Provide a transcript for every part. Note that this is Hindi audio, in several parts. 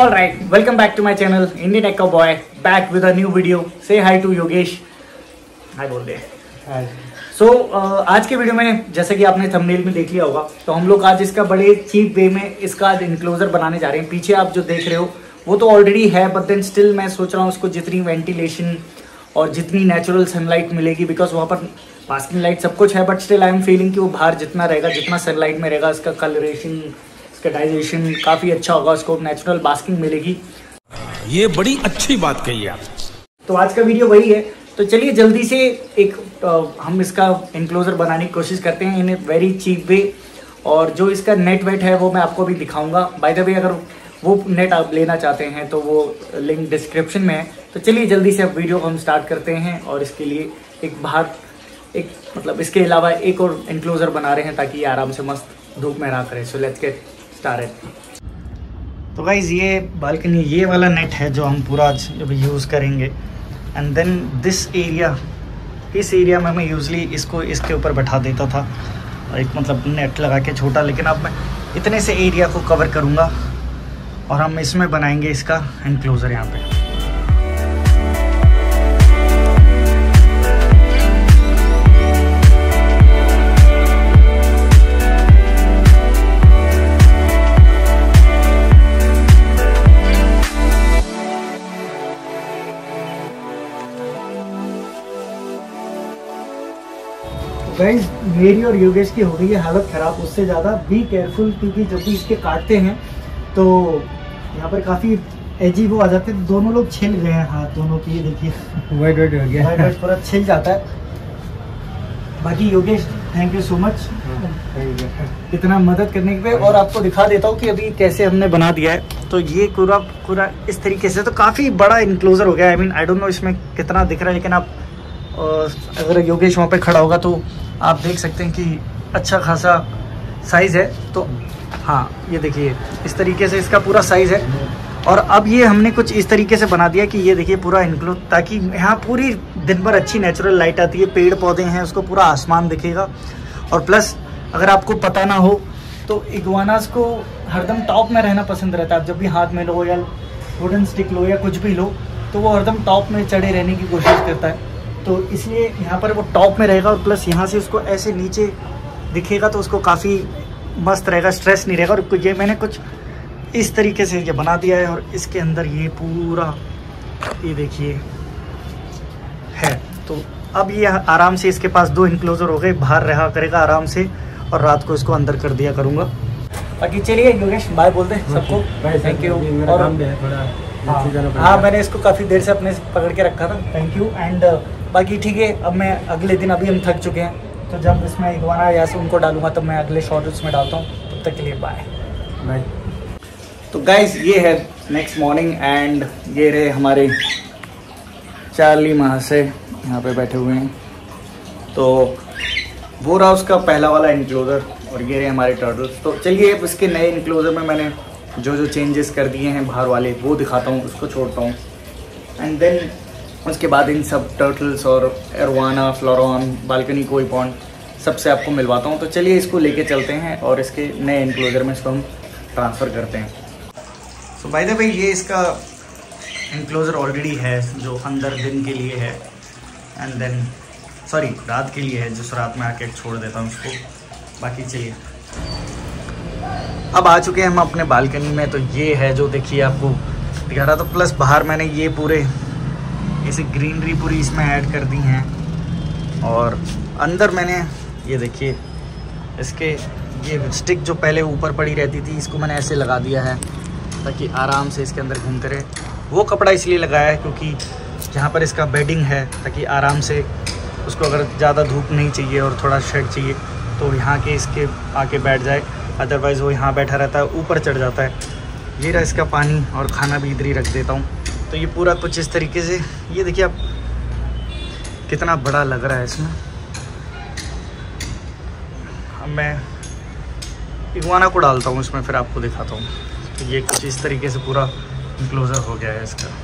All right, welcome back to my channel Indian Echo Boy, back with a new video. Say hi to Yogesh. Hi बोल दे. So आज के वीडियो में जैसे कि आपने थंबनेल में देख लिया होगा, तो हम लोग आज इसका बड़े चीप वे में इसका इनक्लोजर बनाने जा रहे हैं. पीछे आप जो देख रहे हो वो तो ऑलरेडी है, बट देन स्टिल मैं सोच रहा हूँ उसको जितनी वेंटिलेशन और जितनी नेचुरल सनलाइट मिलेगी, बिकॉज वहाँ पर बास्किंग लाइट सब कुछ है, but still I am feeling कि वो बाहर जितना रहेगा, जितना सनलाइट में रहेगा, इसका कलरेशन, इसका डाइजेशन काफ़ी अच्छा होगा, उसको नेचुरल बास्किंग मिलेगी. ये बड़ी अच्छी बात कही आप. तो आज का वीडियो वही है. तो चलिए जल्दी से एक हम इसका इनक्लोजर बनाने की कोशिश करते हैं इन ए वेरी चीप वे. और जो इसका नेट वेट है वो मैं आपको भी दिखाऊंगा. बाय द वे, अगर वो नेट आप लेना चाहते हैं तो वो लिंक डिस्क्रिप्शन में है. तो चलिए जल्दी से अब वीडियो हम स्टार्ट करते हैं. और इसके लिए इसके अलावा एक और इनक्लोजर बना रहे हैं ताकि ये आराम से मस्त धूप में रहा करे. So let's get started. तो गाइज ये बालकनी, ये वाला नेट है जो हम पूरा आज यूज़ करेंगे. एंड देन दिस एरिया, इस एरिया में मैं यूजली इसको इसके ऊपर बैठा देता था, एक नेट लगा के छोटा. लेकिन अब मैं इतने से एरिया को कवर करूँगा और हम इसमें बनाएंगे इसका इनक्लोजर यहाँ पे. गाइस मेरी और योगेश की हो गई है हालत ख़राब, उससे ज़्यादा. बी केयरफुल, क्योंकि जब भी इसके काटते हैं तो यहाँ पर काफ़ी एजी वो आ जाते हैं. दोनों लोग छिल गए हैं हाथ दोनों की, देखिए वाइट हो गया, वाइट पूरा छिल जाता है. बाकी Yogesh thank you so much इतना मदद करने के लिए. और आपको दिखा देता हूँ कि अभी कैसे हमने बना दिया है. तो ये पूरा इस तरीके से, तो काफ़ी बड़ा इनक्लोजर हो गया. I mean I don't know इसमें कितना दिख रहा है, लेकिन आप अगर योगेश वहाँ पे खड़ा होगा तो आप देख सकते हैं कि अच्छा खासा साइज़ है. तो हाँ, ये देखिए इस तरीके से इसका पूरा साइज़ है. और अब ये हमने कुछ इस तरीके से बना दिया कि ये देखिए पूरा इनक्लोज, ताकि यहाँ पूरी दिन भर अच्छी नेचुरल लाइट आती है, पेड़ पौधे हैं, उसको पूरा आसमान दिखेगा. और प्लस अगर आपको पता ना हो तो इग्वानास को हरदम टॉप में रहना पसंद रहता है. आप जब भी हाथ में लो या वुडन स्टिक लो या कुछ भी लो, तो वो हरदम टॉप में चढ़े रहने की कोशिश करता है. तो इसलिए यहाँ पर वो टॉप में रहेगा. और प्लस यहाँ से उसको ऐसे नीचे दिखेगा तो उसको काफ़ी मस्त रहेगा, स्ट्रेस नहीं रहेगा. और ये मैंने कुछ इस तरीके से ये बना दिया है. और इसके अंदर ये पूरा ये देखिए है. तो अब ये आराम से इसके पास 2 इनक्लोजर हो गए, बाहर रहा करेगा आराम से, और रात को इसको अंदर कर दिया करूँगा. बाकी चलिए योगेश बाय बोलते हैं सबको. Thank you. और हाँ, मैंने इसको काफ़ी देर से अपने पकड़ के रखा था. Thank you. एंड बाकी ठीक है, अब मैं अगले दिन, अभी हम थक चुके हैं, तो जब इसमें इग्वाना या से उनको डालूंगा तब मैं अगले शॉर्ट उसमें डालता हूँ. तब तक के लिए बाय बाय. तो गाइस ये है नेक्स्ट मॉर्निंग, एंड ये रहे हमारे चार्ली महाशय यहाँ पे बैठे हुए हैं. तो वो रहा उसका पहला वाला इनक्लोजर, और ये रहे हमारे टर्टल्स. तो चलिए अब इसके नए इनक्लोजर में मैंने जो चेंजेस कर दिए हैं बाहर वाले वो दिखाता हूँ, उसको छोड़ता हूँ. एंड देन उसके बाद इन सब टर्टल्स और एरवाना, फ्लोरॉन, बालकनी कोई पॉन्ड सबसे आपको मिलवाता हूँ. तो चलिए इसको लेके चलते हैं और इसके नए इनक्लोजर में इसको हम ट्रांसफ़र करते हैं. सो बाय द वे, ये इसका इनक्लोजर ऑलरेडी है जो अंदर दिन के लिए है, एंड देन रात के लिए है, जिस रात में आके छोड़ देता हूँ उसको. बाकी चलिए अब आ चुके हैं हम अपने बालकनी में. तो ये है जो देखिए आपको दिखा रहा था. प्लस बाहर मैंने ये पूरे ऐसे ग्रीनरी पूरी इसमें ऐड कर दी हैं. और अंदर मैंने ये देखिए इसके ये स्टिक जो पहले ऊपर पड़ी रहती थी, इसको मैंने ऐसे लगा दिया है ताकि आराम से इसके अंदर घूमते रहे. वो कपड़ा इसलिए लगाया है क्योंकि यहाँ पर इसका बेडिंग है, ताकि आराम से उसको अगर ज़्यादा धूप नहीं चाहिए और थोड़ा शेड चाहिए तो यहाँ के इसके आके बैठ जाए. अदरवाइज़ वो यहाँ बैठा रहता है, ऊपर चढ़ जाता है. ये रहा इसका पानी, और खाना भी इधर ही रख देता हूँ. तो ये पूरा कुछ इस तरीके से, ये देखिए आप कितना बड़ा लग रहा है इसमें. अब मैं इग्वाना को डालता हूँ इसमें, फिर आपको दिखाता हूँ. तो ये कुछ इस तरीके से पूरा इनक्लोजर हो गया है इसका.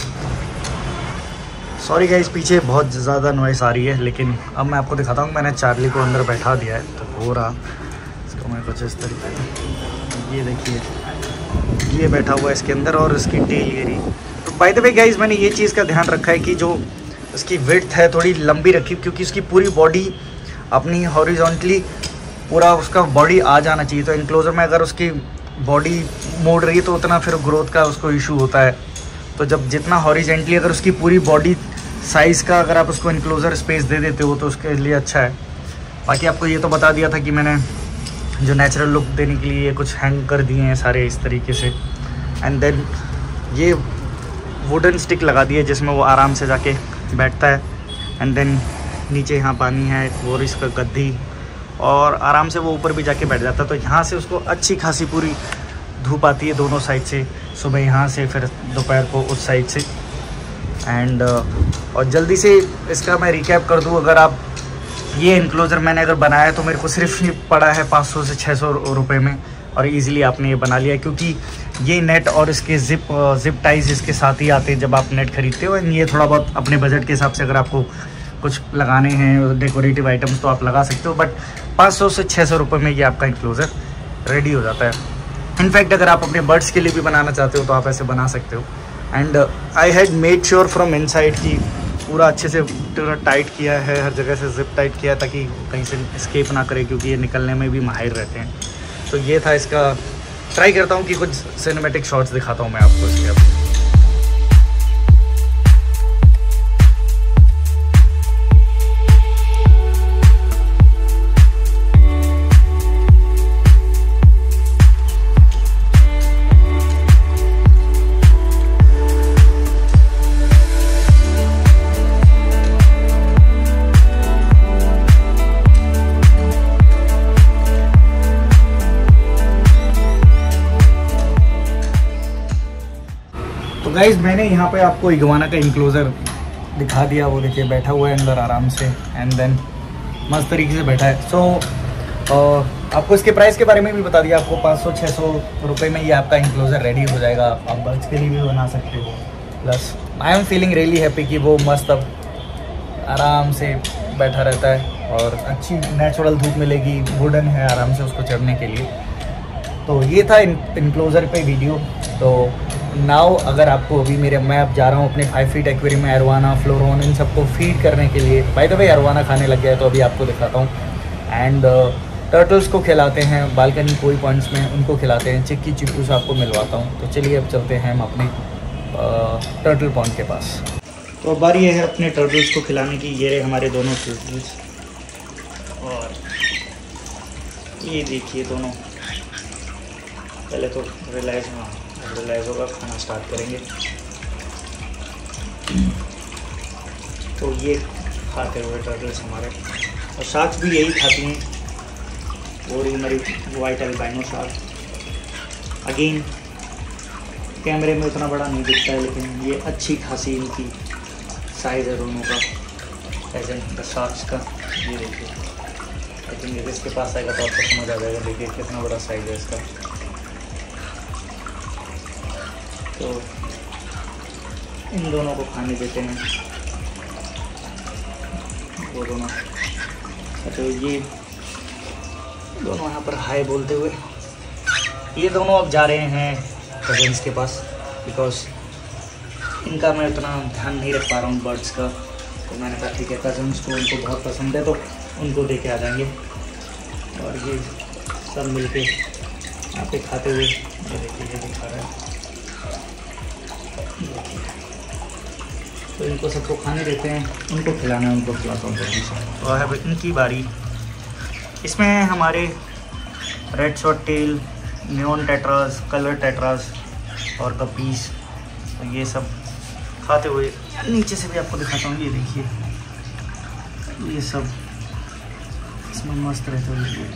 सॉरी गाइस, पीछे बहुत ज़्यादा नॉइस आ रही है, लेकिन अब मैं आपको दिखाता हूँ. मैंने चार्ली को अंदर बैठा दिया है, तो हो रहा इसको मैं कुछ इस तरीके से, ये देखिए ये बैठा हुआ है इसके अंदर और इसकी टेल ये रही। तो बाय द वे गाइस, मैंने ये चीज़ का ध्यान रखा है कि जो इसकी विड्थ है थोड़ी लंबी रखी, क्योंकि उसकी पूरी बॉडी अपनी हॉरिजॉन्टली पूरा उसका बॉडी आ जाना चाहिए। तो इनक्लोज़र में अगर उसकी बॉडी मोड़ रही है तो उतना फिर ग्रोथ का उसको इशू होता है। तो जब जितना हॉरिजॉन्टली अगर उसकी पूरी बॉडी साइज़ का अगर आप उसको इनक्लोज़र स्पेस दे देते हो तो उसके लिए अच्छा है। बाकी आपको ये तो बता दिया था कि मैंने जो नेचुरल लुक देने के लिए कुछ हैंग कर दिए हैं सारे इस तरीके से। एंड देन ये वुडन स्टिक लगा दी है जिसमें वो आराम से जाके बैठता है। एंड देन नीचे यहाँ पानी है और इसका गद्दी, और आराम से वो ऊपर भी जाके बैठ जाता है। तो यहाँ से उसको अच्छी खासी पूरी धूप आती है दोनों साइड से, सुबह यहाँ से फिर दोपहर को उस साइड से। एंड और जल्दी से इसका मैं रिकैप कर दूँ, अगर आप ये इनक्लोज़र मैंने अगर बनाया तो मेरे को सिर्फ ये पड़ा है 500 से 600 रुपये में, और इजीली आपने ये बना लिया, क्योंकि ये नेट और इसके जिप टाइज इसके साथ ही आते हैं जब आप नेट खरीदते हो। एंड ये थोड़ा बहुत अपने बजट के हिसाब से अगर आपको कुछ लगाने हैं डेकोरेटिव आइटम्स तो आप लगा सकते हो, बट 500 से 600 रुपये में ये आपका इनक्लोज़र रेडी हो जाता है। इनफैक्ट अगर आप अपने बर्ड्स के लिए भी बनाना चाहते हो तो आप ऐसे बना सकते हो। And I had made sure from inside की पूरा अच्छे से पूरा टाइट किया है, हर जगह से जिप टाइट किया है ताकि कहीं से एस्केप ना करे, क्योंकि ये निकलने में भी माहिर रहते हैं। तो ये था इसका। ट्राई करता हूँ कि कुछ सिनेमैटिक शॉट्स दिखाता हूँ मैं आपको इसके अब। तो गाइज मैंने यहाँ पे आपको इग्वाना का इनक्लोज़र दिखा दिया। वो देखिए बैठा हुआ है अंदर आराम से, एंड देन मस्त तरीके से बैठा है। सो आपको इसके प्राइस के बारे में भी बता दिया। आपको 500-600 रुपये में ये आपका इनक्लोज़र रेडी हो जाएगा। आप बर्ड्स के लिए भी बना सकते हो। Plus I am feeling really happy कि वो मस्त अब आराम से बैठा रहता है और अच्छी नेचुरल धूप मिलेगी। वुडन है, आराम से उसको चढ़ने के लिए। तो ये था इनक्लोज़र पे वीडियो। तो नाउ अगर आपको अभी मैं अब जा रहा हूँ अपने 5 फीट एक्वेरियम में एरोवाना, फ्लोरोन इन सबको फीड करने के लिए। बाय द वे एरोवाना खाने लग गया है तो अभी आपको दिखाता हूँ। एंड टर्टल्स को खिलाते हैं बालकनी कोई पॉइंट्स में, उनको खिलाते हैं। चिक्की चिक्कू से आपको मिलवाता हूँ। तो चलिए अब चलते हैं हम अपने टर्टल पॉन्ड के पास। तो अब बारी है अपने टर्टल्स को खिलाने की। ये रहे हमारे दोनों टर्टल्स, और ये देखिए दोनों। पहले तो रिलैक्स होगा, खाना स्टार्ट करेंगे। तो ये खाते हुए टर्टल्स हमारे, और शार्क्स भी यही खाती हैं। वो रही हमारी वाइट अल्बाइनो शार्क। अगेन कैमरे में उतना बड़ा नहीं दिखता है, लेकिन ये अच्छी खासी इनकी साइज़ है दोनों का, एज शार्क्स का। ये देखिए, आई थिंक इसके पास आएगा तो आपको समझ आ जाएगा। देखिए कितना बड़ा साइज़ है इसका। तो इन दोनों को खाने देते हैं वो दोनों। तो ये दोनों यहाँ पर हाय बोलते हुए, ये दोनों अब जा रहे हैं कजन्स के पास, बिकॉज इनका मैं उतना ध्यान नहीं रख पा रहा हूँ बर्ड्स का। तो मैंने कहा ठीक है, कजन्स को उनको बहुत पसंद है तो उनको दे के आ जाएंगे। और ये सब मिलके यहाँ पे खाते हुए, ये देखिए ये दिखा रहा है। तो इनको सबको खाने देते हैं, उनको खिलाना है, उनको खिलाता हूँ जल्दी से। और है इनकी बारी। इसमें हमारे red shot tail, neon tetras, colour tetras और गपीस, तो ये सब खाते हुए। नीचे से भी आपको दिखाता हूँ, ये देखिए ये सब इसमें मस्त रहते हुए।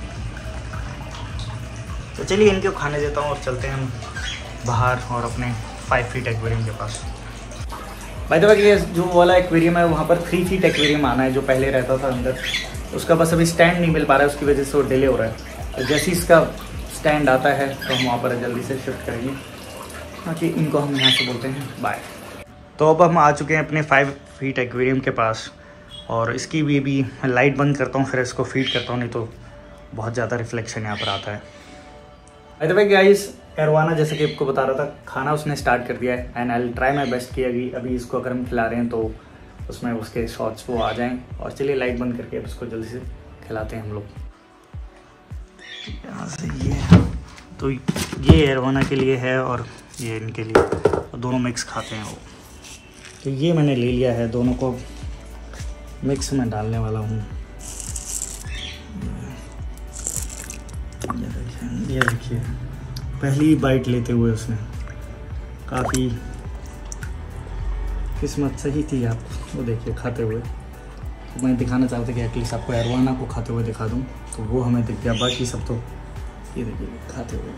तो चलिए इनको खाने देता हूँ और चलते हैं हम बाहर और अपने 5 फीट एक्वेरियम के पास। बाय द वे ये जो वाला एक्वेरियम है वहाँ पर 3 फीट एक्वेरियम आना है, जो पहले रहता था अंदर। उसका बस अभी स्टैंड नहीं मिल पा रहा है, उसकी वजह से वो डिले हो रहा है। और जैसे ही इसका स्टैंड आता है तो हम वहाँ पर जल्दी से शिफ्ट करेंगे, ताकि इनको हम यहाँ से बोलते हैं बाय। तो अब हम आ चुके हैं अपने 5 फीट एक्वेरियम के पास, और इसकी भी लाइट बंद करता हूँ, फिर इसको फीड करता हूँ, नहीं तो बहुत ज़्यादा रिफ्लेक्शन यहाँ पर आता है। By the way guys, arowana जैसे कि आपको बता रहा था, खाना उसने स्टार्ट कर दिया है and I will try my best कि अभी इसको अगर हम खिला रहे हैं तो उसमें उसके शॉट्स वो आ जाएं। और चलिए लाइट बंद करके अब इसको जल्दी से खिलाते हैं हम लोग। यहाँ से ये तो ये एरवाना के लिए है और ये इनके लिए, और दोनों मिक्स खाते हैं वो। तो ये मैंने ले लिया है, दोनों को मिक्स में डालने वाला हूँ। ये देखिए पहली बाइट लेते हुए उसने काफ़ी किस्मत सही थी आप वो देखिए खाते हुए। तो मैं दिखाना चाहता कि एटलीस्ट आपको एरवाना को खाते हुए दिखा दूँ, तो वो हमें दिख गया। बाकी सब तो ये देखिए खाते हुए।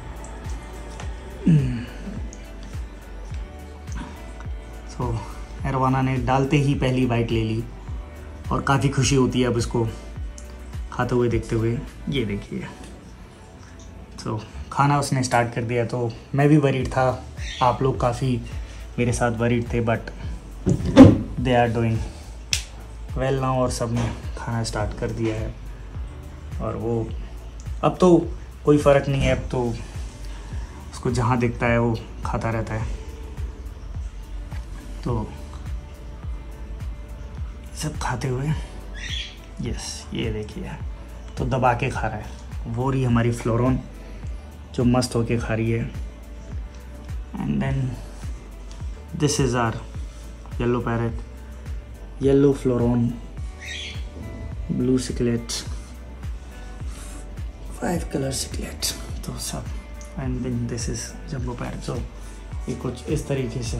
तो एरवाना ने डालते ही पहली बाइट ले ली और काफ़ी खुशी होती है अब इसको खाते हुए देखते हुए। ये देखिए तो खाना उसने स्टार्ट कर दिया। तो मैं भी वरीड था, आप लोग काफ़ी मेरे साथ वरीड थे, but they are doing well now और सब ने खाना स्टार्ट कर दिया है। और वो अब तो कोई फ़र्क नहीं है, अब तो उसको जहाँ दिखता है वो खाता रहता है। तो सब खाते हुए यस ये देखिए तो दबा के खा रहा है। वो रही हमारी फ्लोरोन जो मस्त होके खा रही है। And then this is our yellow parrot, yellow flowerhorn, blue cichlid, 5 colour cichlid, तो सब। And then this is jumbo parrot. तो ये कुछ इस तरीके से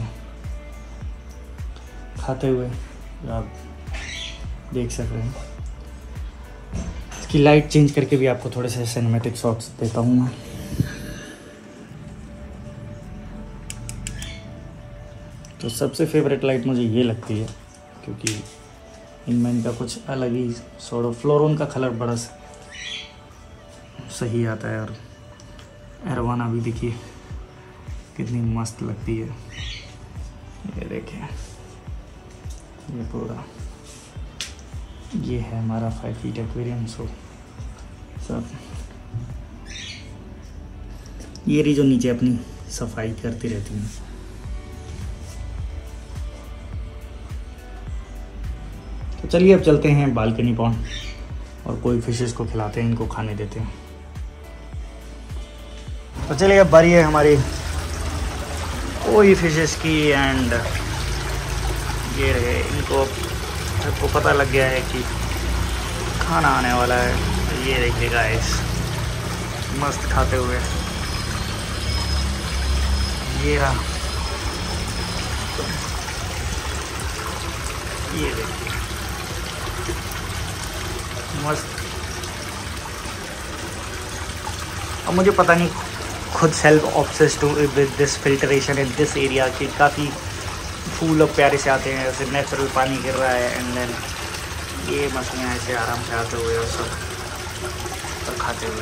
खाते हुए आप देख सक रहे हैं। इसकी लाइट चेंज करके भी आपको थोड़े से सिनेमैटिक शॉट्स देता हूँ मैं। तो सबसे फेवरेट लाइट मुझे ये लगती है क्योंकि इनमें इनका कुछ अलग ही सॉर्ट ऑफ फ्लोरोन का कलर बड़ा सही आता है। और एरवाना भी देखिए कितनी मस्त लगती है। ये देखिए ये पूरा ये है हमारा 5 फीट एक्वेरियम। सो सब ये रही जो नीचे अपनी सफाई करती रहती हैं। तो चलिए अब चलते हैं बालकनी पॉन्ड और कोई फिशेस को खिलाते हैं, इनको खाने देते हैं। तो चलिए अब बारी है हमारी कोई फिशेस की। एंड ये रहे, इनको सबको पता लग गया है कि खाना आने वाला है। ये देखिए गाइस मस्त खाते हुए। ये रहा, ये देखिए मस्त। अब मुझे पता नहीं, खुद सेल्फ ऑब्सेस्ड हूँ with this filtration in this area की। काफ़ी फूल और प्यारे से आते हैं, ऐसे नेचुरल पानी गिर रहा है। एंड देन ये मछलियाँ ऐसे आराम से आते हुए और सब खाते हुए।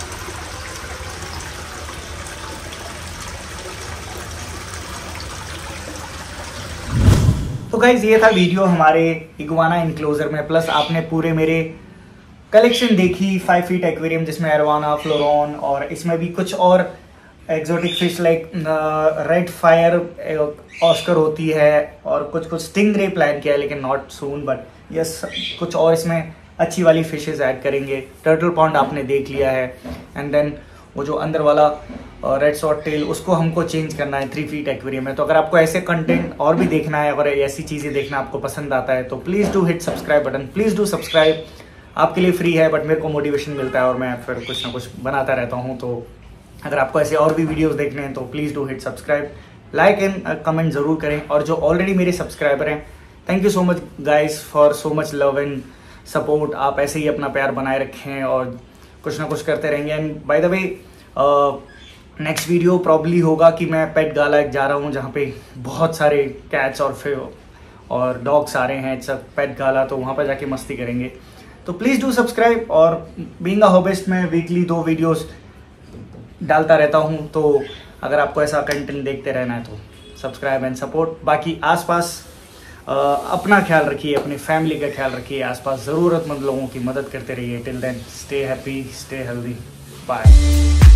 तो गाइज ये था वीडियो हमारे इगुआना इनक्लोजर में। प्लस आपने पूरे मेरे कलेक्शन देखी 5 फीट एक्वेरियम जिसमें एरवाना, फ्लोरोन और इसमें भी कुछ और exotic fish like red fire oscar होती है और कुछ स्टिंगरे प्लान किया है, लेकिन नॉट सून। बट यस कुछ और इसमें अच्छी वाली फिशेस ऐड करेंगे। टर्टल पॉन्ड आपने देख लिया है। एंड देन वो जो अंदर वाला रेड सॉट टेल उसको हमको चेंज करना है 3 फीट एक्वेरियम में। तो अगर आपको ऐसे कंटेंट और भी देखना है, अगर ऐसी चीज़ें देखना आपको पसंद आता है, तो please do hit subscribe button. Please do subscribe, आपके लिए फ्री है, बट मेरे को मोटिवेशन मिलता है और मैं फिर कुछ ना कुछ बनाता रहता हूँ। तो अगर आपको ऐसे और भी वीडियोस देखने हैं तो please do hit subscribe, like and comment ज़रूर करें। और जो ऑलरेडी मेरे सब्सक्राइबर हैं, thank you so much guys for so much love and support. आप ऐसे ही अपना प्यार बनाए रखें और कुछ ना कुछ करते रहेंगे। And by the way next video probably होगा कि मैं पेट गाला जा रहा हूँ जहाँ पे बहुत सारे कैट्स और डॉग्स आ रहे हैं। इट्स अ पेट गाला, तो वहाँ पर जाके मस्ती करेंगे। तो प्लीज़ डू सब्सक्राइब। और बीइंग अ हॉबिस्ट मैं वीकली 2 वीडियोस डालता रहता हूँ। तो अगर आपको ऐसा कंटेंट देखते रहना है तो सब्सक्राइब एंड सपोर्ट। बाकी आसपास अपना ख्याल रखिए, अपनी फैमिली का ख्याल रखिए, आसपास ज़रूरतमंद लोगों की मदद करते रहिए। Till then stay happy, stay healthy, bye.